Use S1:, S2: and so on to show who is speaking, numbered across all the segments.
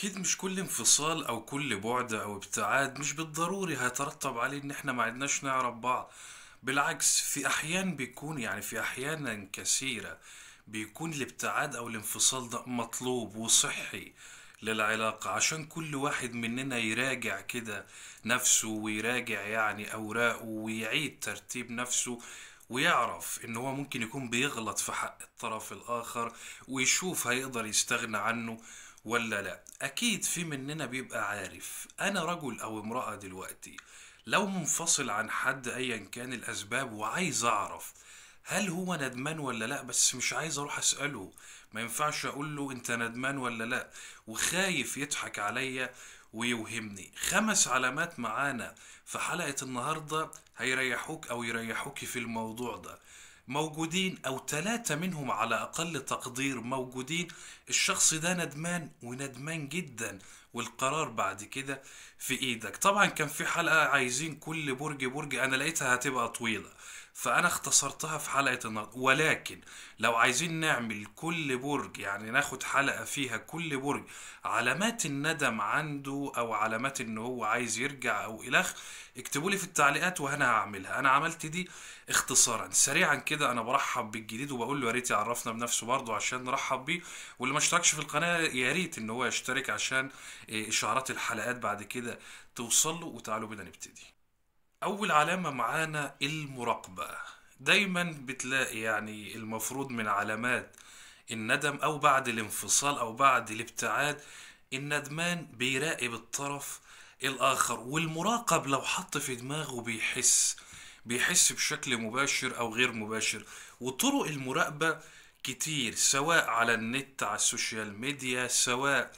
S1: أكيد مش كل انفصال أو كل بعد أو ابتعاد مش بالضروري هيترتب عليه إن إحنا ما عدناش نعرف بعض. بالعكس، في أحيان بيكون في أحيانا كثيرة بيكون الابتعاد أو الانفصال ده مطلوب وصحي للعلاقة، عشان كل واحد مننا يراجع كده نفسه ويراجع أوراقه ويعيد ترتيب نفسه، ويعرف إن هو ممكن يكون بيغلط في حق الطرف الآخر، ويشوف هيقدر يستغنى عنه ولا لا. اكيد في مننا بيبقى عارف انا رجل او امرأة دلوقتي لو منفصل عن حد ايا كان الاسباب، وعايز اعرف هل هو ندمان ولا لا، بس مش عايز اروح اسأله. ما ينفعش اقول له انت ندمان ولا لا وخايف يضحك عليا ويوهمني. 5 علامات معانا في حلقة النهاردة هيريحوك او يريحوكي في الموضوع ده، موجودين او 3 منهم على اقل تقدير موجودين. الشخص ده ندمان وندمان جدا، والقرار بعد كده في ايدك. طبعا كان في حلقة عايزين كل برج برج، انا لقيتها هتبقى طويلة فانا اختصرتها في حلقة النهاردة، ولكن لو عايزين نعمل كل برج ناخد حلقة فيها كل برج علامات الندم عنده او علامات ان هو عايز يرجع او الخ، اكتبوا لي في التعليقات وانا هعملها. انا عملت دي اختصارا سريعا كده. انا برحب بالجديد وبقول له يا ريت يعرفنا بنفسه برضه عشان نرحب بيه، واللي ما اشتركش في القناة يا ريت ان هو يشترك عشان اشعارات الحلقات بعد كده توصل له. وتعالوا بينا نبتدي. اول علامة معانا المراقبة. دايما بتلاقي المفروض من علامات الندم او بعد الانفصال او بعد الابتعاد، الندمان بيراقب الطرف الاخر، والمراقب لو حط في دماغه بيحس بشكل مباشر او غير مباشر. وطرق المراقبة كتير، سواء على النت على السوشيال ميديا، سواء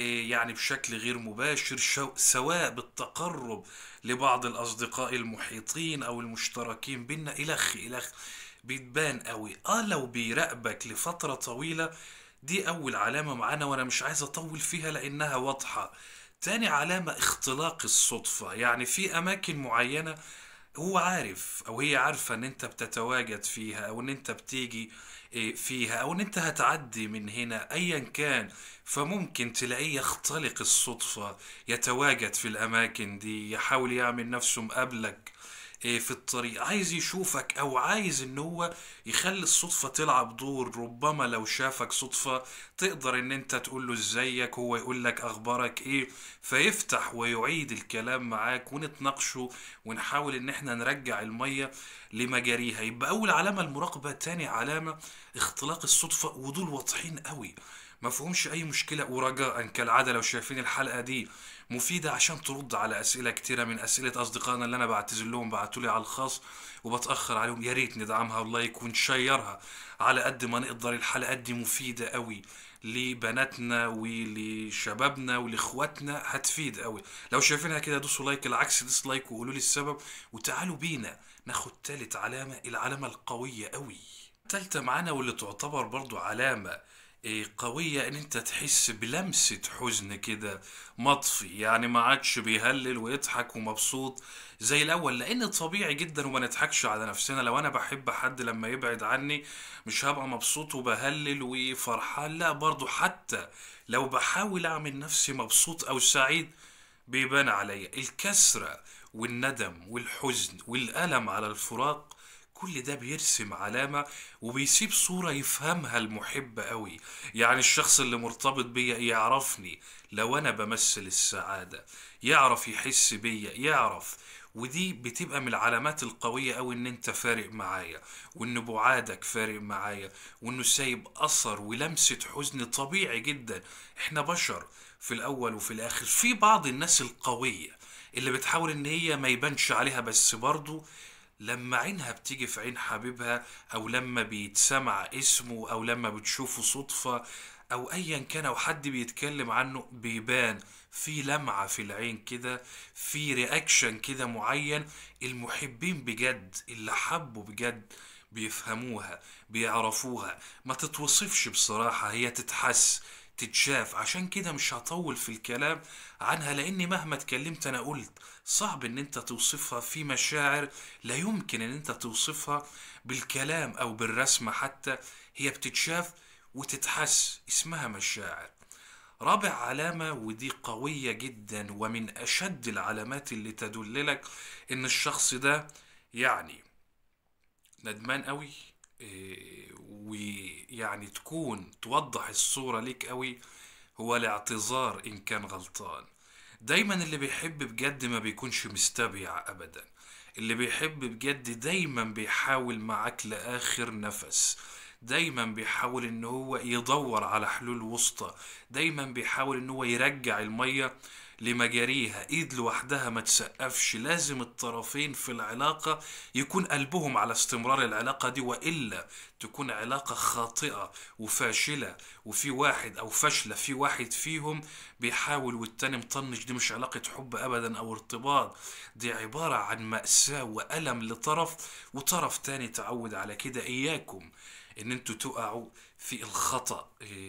S1: بشكل غير مباشر، سواء بالتقرب لبعض الأصدقاء المحيطين أو المشتركين بينا إلخ بتبان قوي. لو بيراقبك لفترة طويلة، دي أول علامة معانا، وأنا مش عايز أطول فيها لأنها واضحة. تاني علامة اختلاق الصدفة، في أماكن معينة هو عارف او هي عارفة ان انت بتتواجد فيها او ان انت بتيجي فيها او ان انت هتعدي من هنا ايا كان، فممكن تلاقيه يختلق الصدفة، يتواجد في الاماكن دي، يحاول يعمل نفسه مقابلك في الطريق، عايز يشوفك او عايز ان هو يخلي الصدفة تلعب دور. ربما لو شافك صدفة تقدر ان انت تقول له ازيك، هو يقول لك اخبارك ايه، فيفتح ويعيد الكلام معاك ونتناقشه ونحاول ان احنا نرجع المية لمجاريها. يبقى اول علامة المراقبة. تاني علامة اختلاق الصدفة، ودول واضحين قوي ما فيهمش اي مشكلة. ورجاء كالعادة لو شايفين الحلقة دي مفيدة عشان ترد على اسئلة كتيرة من اسئلة اصدقائنا اللي انا بعتذر لهم بعتولي على الخاص وبتأخر عليهم، يا ريت ندعمها واللايك ونشيرها على قد ما نقدر. الحلقات دي مفيدة قوي لبناتنا ولشبابنا ولاخواتنا، هتفيد قوي. لو شايفينها كده دوسوا لايك، العكس ديسلايك، وقولوا لي السبب. وتعالوا بينا ناخد تالت علامة، العلامة القوية قوي. تالتة معانا واللي تعتبر برضو علامة قوية، ان انت تحس بلمسة حزن كده مطفي، ما عادش بيهلل ويضحك ومبسوط زي الاول، لان طبيعي جدا وما نضحكش على نفسنا. لو انا بحب حد لما يبعد عني مش هبقى مبسوط وبهلل وفرحان، لا برضو. حتى لو بحاول اعمل نفسي مبسوط او سعيد بيبان عليا الكسرة والندم والحزن والألم على الفراق. كل ده بيرسم علامة وبيسيب صورة يفهمها المحب قوي. الشخص اللي مرتبط بيا يعرفني لو أنا بمثل السعادة، يعرف يحس بيا، يعرف. ودي بتبقى من العلامات القوية أوي، إن أنت فارق معايا، وإن بعادك فارق معايا، وإنه سايب أثر ولمسة حزن. طبيعي جدا، إحنا بشر في الأول وفي الآخر. في بعض الناس القوية اللي بتحاول إن هي ما يبانش عليها، بس برضو لما عينها بتيجي في عين حبيبها، او لما بيتسمع اسمه، او لما بتشوفه صدفة او ايا كان، او حد بيتكلم عنه، بيبان في لمعة في العين كده، في رياكشن كده معين. المحبين بجد اللي حبوا بجد بيفهموها، بيعرفوها. ما تتوصفش بصراحة، هي تتحس تتشاف. عشان كده مش هطول في الكلام عنها، لاني مهما اتكلمت انا قلت صعب ان انت توصفها. في مشاعر لا يمكن ان انت توصفها بالكلام او بالرسمة حتى، هي بتتشاف وتتحس، اسمها مشاعر. رابع علامة ودي قوية جدا ومن أشد العلامات اللي تدللك إن الشخص ده يعني ندمان قوي، ويعني تكون توضح الصورة ليك قوي، هو الاعتذار إن كان غلطان. دايما اللي بيحب بجد ما بيكونش مستبيع أبدا. اللي بيحب بجد دايما بيحاول معاك لآخر نفس، دايما بيحاول ان هو يدور على حلول وسطى، دايما بيحاول ان هو يرجع المية لمجاريها. ايد لوحدها ما تسقفش، لازم الطرفين في العلاقة يكون قلبهم على استمرار العلاقة دي، وإلا تكون علاقة خاطئة وفاشلة، وفي واحد أو فاشلة في واحد فيهم بيحاول والتاني مطنش. دي مش علاقة حب أبدا أو ارتباط، دي عبارة عن مأساة وألم لطرف، وطرف تاني تعود على كده. إياكم ان انتوا تقعوا في الخطأ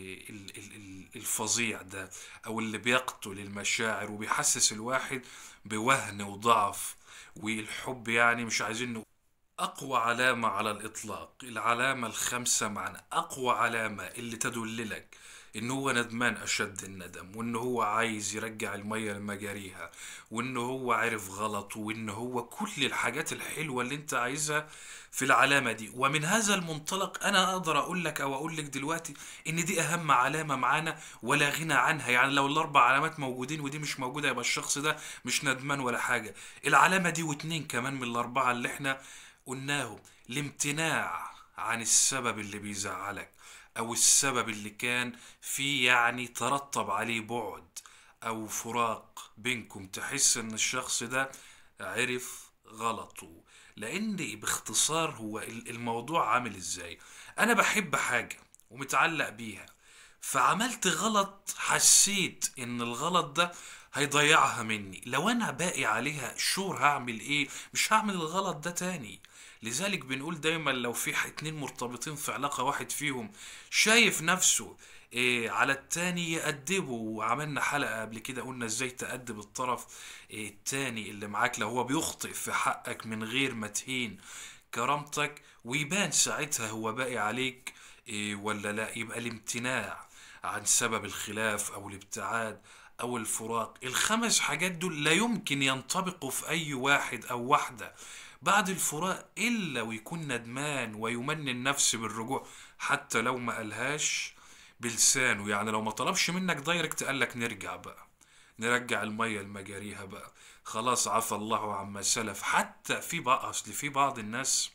S1: الفظيع ده، او اللي بيقتل المشاعر وبيحسس الواحد بوهن وضعف. والحب يعني مش عايزين نقول أقوى علامة على الإطلاق، العلامة الخامسة معنا، أقوى علامة اللي تدللك إن هو ندمان أشد الندم، وإن هو عايز يرجع المية لمجاريها، وإن هو عرف غلط، وإن هو كل الحاجات الحلوة اللي أنت عايزها في العلامة دي. ومن هذا المنطلق أنا أقدر أقول لك أو أقول لك دلوقتي إن دي أهم علامة معانا ولا غنى عنها. يعني لو الأربع علامات موجودين ودي مش موجودة، يبقى الشخص ده مش ندمان ولا حاجة. العلامة دي واتنين كمان من الأربعة اللي إحنا قلناهم: الامتناع عن السبب اللي بيزعلك، او السبب اللي كان في يعني ترتب عليه بعد او فراق بينكم، تحس ان الشخص ده عرف غلطه. لان باختصار هو الموضوع عامل ازاي؟ انا بحب حاجة ومتعلق بيها، فعملت غلط، حسيت ان الغلط ده هيضيعها مني. لو انا باقي عليها شور هعمل ايه؟ مش هعمل الغلط ده تاني. لذلك بنقول دايما لو في اتنين مرتبطين في علاقة، واحد فيهم شايف نفسه إيه على التاني يأدبه. وعملنا حلقة قبل كده قلنا ازاي تأدب الطرف إيه التاني اللي معاك لو هو بيخطئ في حقك من غير ما تهين كرامتك، ويبان ساعتها هو باقي عليك إيه ولا لا. يبقى الامتناع عن سبب الخلاف او الابتعاد او الفراق، الخمس حاجات دول لا يمكن ينطبقوا في اي واحد او واحدة بعد الفراق الا ويكون ندمان ويمني النفس بالرجوع، حتى لو ما قالهاش بلسانه. يعني لو ما طلبش منك دايركت قالك نرجع بقى، نرجع المية لمجاريها بقى، خلاص عفى الله عما سلف. حتى في بقى اصل في بعض الناس،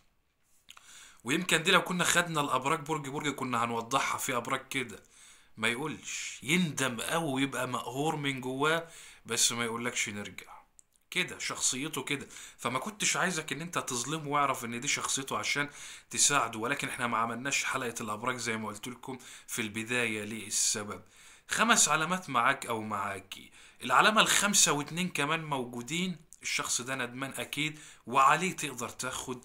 S1: ويمكن دي لو كنا خدنا الابراج برج برج كنا هنوضحها في ابراج كده، ما يقولش، يندم قوي ويبقى مقهور من جواه، بس ما يقولكش نرجع. كده شخصيته كده. فما كنتش عايزك ان انت تظلمه واعرف ان دي شخصيته عشان تساعده. ولكن احنا ما عملناش حلقة الابراج زي ما قلت لكم في البداية. ليه؟ السبب خمس علامات معاك او معاكي. العلامة الخامسة واتنين كمان موجودين، الشخص ده ندمان اكيد وعليه تقدر تاخد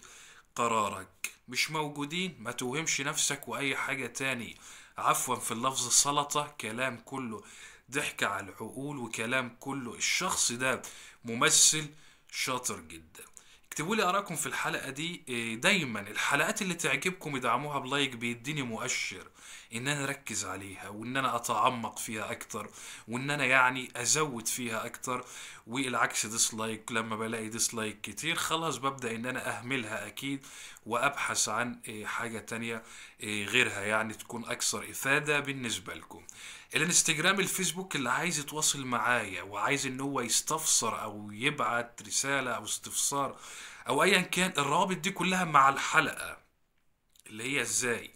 S1: قرارك. مش موجودين ما توهمش نفسك واي حاجة تاني. عفوا في اللفظ سلطة، كلام كله ضحك على العقول وكلام كله. الشخص ده ممثل شاطر جدا. اكتبوا لي اراءكم في الحلقة دي. دايما الحلقات اللي تعجبكم ادعموها بلايك، بيديني مؤشر ان انا اركز عليها وان انا اتعمق فيها اكتر وان انا يعني ازود فيها اكتر. والعكس ديسلايك، لما بلاقي ديسلايك كتير خلاص ببدأ ان انا اهملها اكيد وابحث عن حاجة تانية غيرها يعني تكون اكثر افادة بالنسبة لكم. الانستجرام الفيسبوك اللي عايز يتواصل معايا وعايز ان هو يستفسر او يبعت رسالة او استفسار او ايا كان، الروابط دي كلها مع الحلقة اللي هي ازاي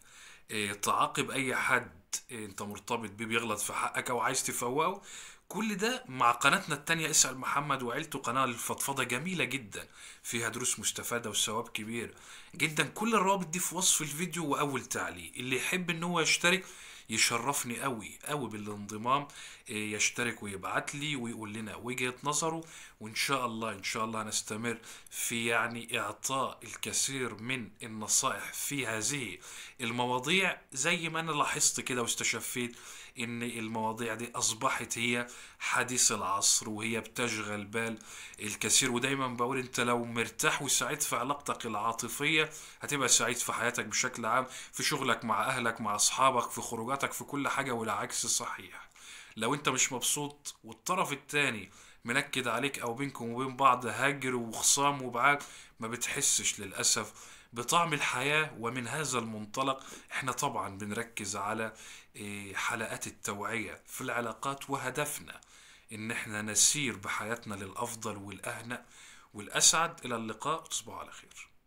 S1: تعاقب اي حد انت مرتبط بيه بيغلط في حقك او عايز تفوقه. كل ده مع قناتنا التانية اسأل محمد وعيلته، قناة للفضفضة جميلة جدا فيها دروس مستفادة وثواب كبير جدا. كل الروابط دي في وصف الفيديو واول تعليق. اللي يحب ان هو يشترك يشرفني قوي قوي بالانضمام، يشترك ويبعت لي ويقول لنا وجهة نظره. وان شاء الله ان شاء الله نستمر في يعني اعطاء الكثير من النصائح في هذه المواضيع. زي ما انا لاحظت كده واستشفيت ان المواضيع دي اصبحت هي حديث العصر وهي بتشغل بال الكثير. ودايما بقول انت لو مرتاح وسعيد في علاقتك العاطفية هتبقى سعيد في حياتك بشكل عام، في شغلك مع اهلك مع اصحابك في خروجاتك في كل حاجة، والعكس صحيح. لو انت مش مبسوط والطرف التاني منكد عليك او بينكم وبين بعض هجر وخصام وبعاد، ما بتحسش للأسف بطعم الحياة. ومن هذا المنطلق احنا طبعا بنركز على حلقات التوعية في العلاقات، وهدفنا ان احنا نسير بحياتنا للأفضل والأهنأ والأسعد. إلى اللقاء، تصبحوا على خير.